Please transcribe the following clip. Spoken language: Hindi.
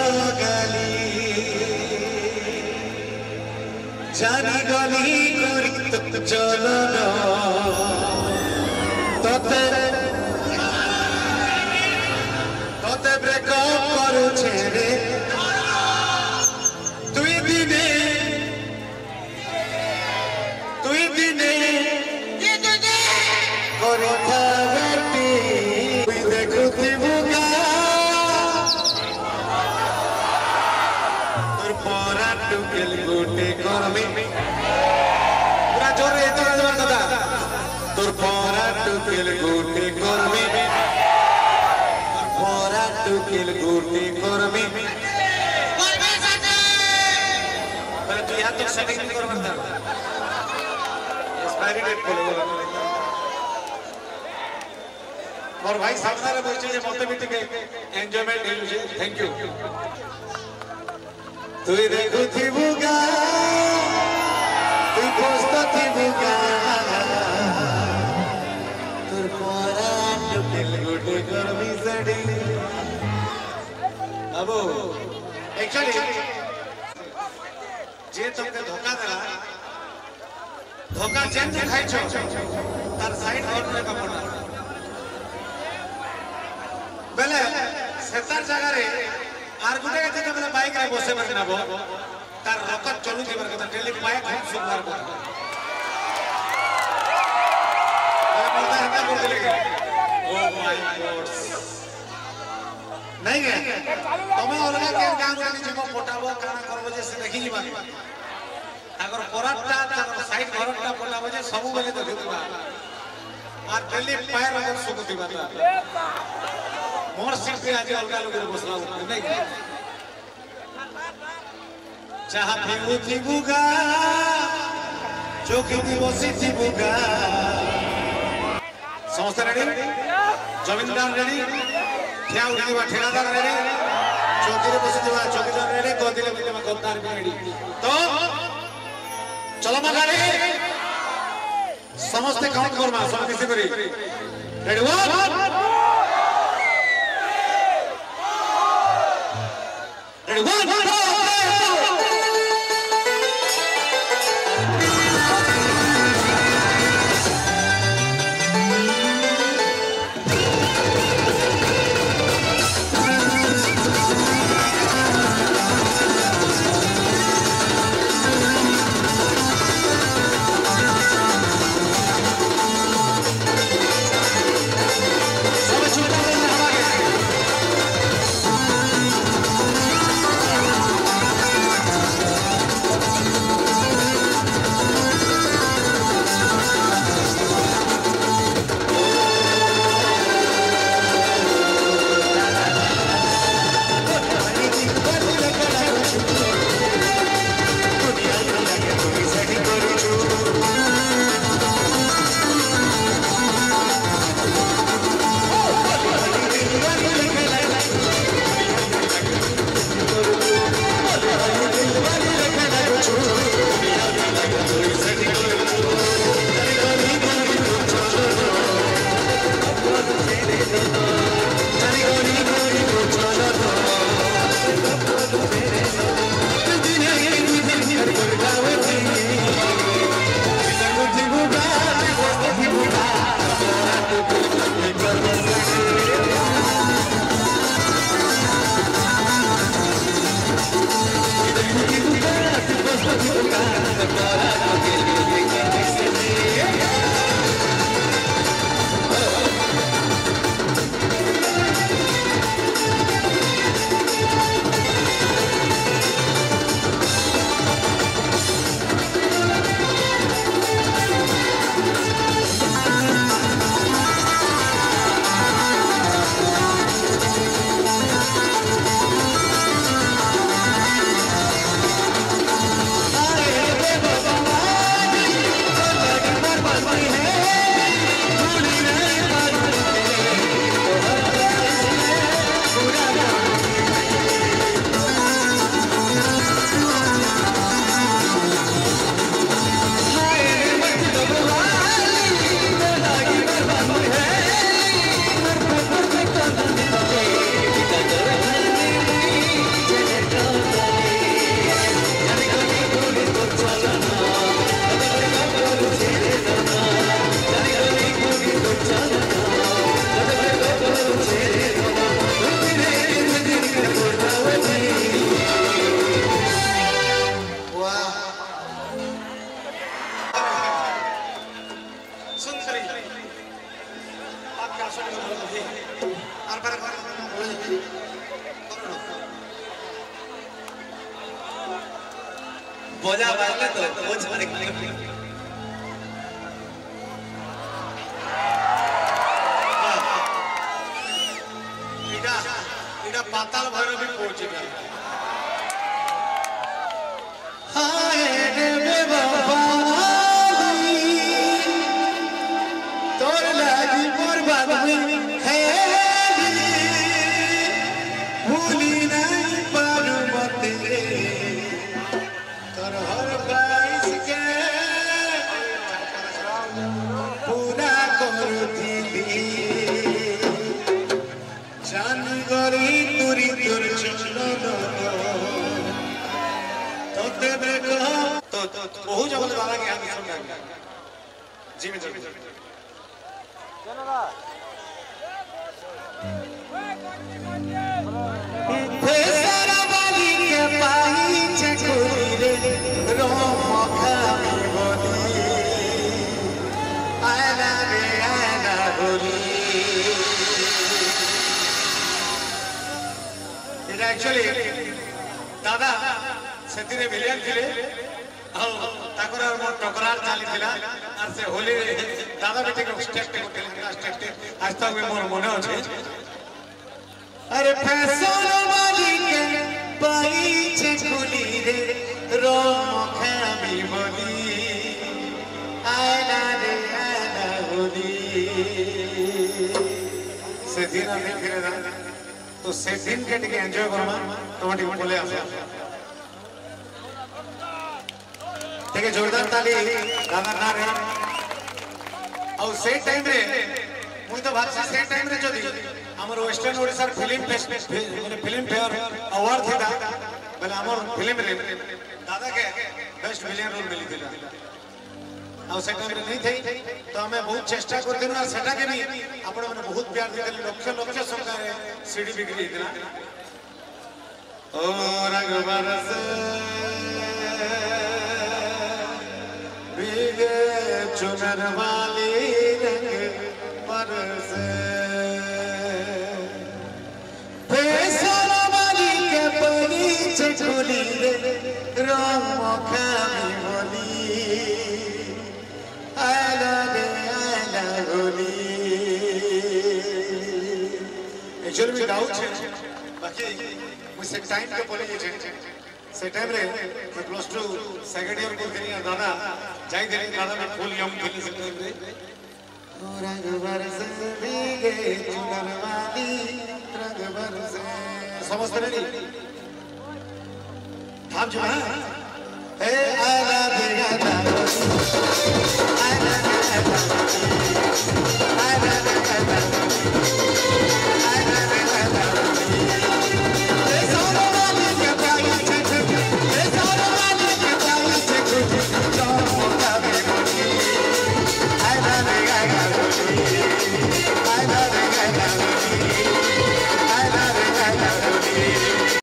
गली जानी गली करी चलन तते तते ब्रेकअप करू छेड़े तुई दिने करी थागटी तुई देखुथी बुगा तोर परा टुकेल गोटे करमी पूरा जोर रे तो राजवार दादा तोर परा टुकेल गोटे करमी परा टुकेल गोटे करमी पहले तू यहाँ तक सेटिंग कर बंदा एक्सपायरी डेट बोले और भाई सामने रे बोलछे जे मते भी टिके एन्जॉयमेंट हेलु छे थैंक यू तुई देखुथी बुगा तुई पोस्तथी बुगा तोर परा टुकेल गोटे करमी सडी अबो एक्चुअली जे तुमके धोखा देला धोखा जेन खाइ छ तार साइड और रे का पड़ा बेले सेतार जगह रे आर गुटे के जते बेले बाइक रे बसे बर नाबो तार रकत चलु दिबर के डेली बाइक खूब सुंदर बो अरे बोलता है बोल दिले ओ माय गॉड नहीं है तमे अलगा के गांव रे जीव फोटाबो काना करबो जे से देखि जीबा अगर कोराटा तार साइड घरटा फोटाबो जे सब बेले तो देखबा और डेली पैर अगर सुख दिबा मोर सीट पे आज अलगा लोग बसला नहीं जहां भी थी बुगा चौकी थी बसी थी बुगा समस्त रेडी जमींदार रेडी ठिया उठीबा ठेलादार रेडी चौकी रे बसी दिबा चौकीदार रेडी गोदिले बिले गद्दार भी रेडी तो चलो मा गाड़ी समस्त काउंट करबा सब किसी करी रेडी 1 2 3 बोझा बांधले तो बोझ मारे इडा पाताल भैरव भी पहुंच गया हाय रे बेवफाई तोर लागी मोर बात में है भूली नहीं पारू मत रे तोर हर बाइस के पूरा कर दिली जान गरी तुरी तुर चलो तो तेरे को तो बहुत जबल वाला के आगे सुन रहा जी में चलो सारा बाली के पाई चकोरी रे रो मखा बोली आना रे आना बोली एक्चुअली दादा सेतिरे विलियन थिले आ ताकर मोर टकरार चाली थिला आर से होली दादा बेटे को स्टेप आज तक में मोर मने अछि अरे फैशन वाली के पाई छकुली रे रो मखामी बोली आला रे आला होली से दिन में फिरे तो से दिन के टिके एंजॉय करमा टमाटी बोले आसे ठीक है जोरदार ताली दादा ना रे और से टाइम रे मुई तो भाबसी से टाइम रे जदी हमर वेस्टर्न ओडिसा फिल्म माने फिल्म फेयर अवार्ड थिदा बले हमर फिल्म रे दादा के बेस्ट विलेन रोल मिली थिला और से टाइम रे नहीं थई तो हमें बहुत चेष्टा करते ना सेटा के भी आपण माने बहुत प्यार दिले लक्ष लक्ष सरकार सीडी बिक्री इतना ओ रंग बरस भीगे चुनर वाली रंग बरस फैसल वाली के परी चकोली रे राम खामी बोली आला रे आला होली एक्चुअली में डाउट है बाकी मुझसे टाइम के बोले ये से टाइम रे मैं प्लस 2 सेकंड ईयर को देनी दादा जाई देनी दादा में फुल यंग खेलने से टाइम रे रंग बरस भीगे चुनर वाली रंग बरस समझते नहीं थाम जो है ए आला रे आला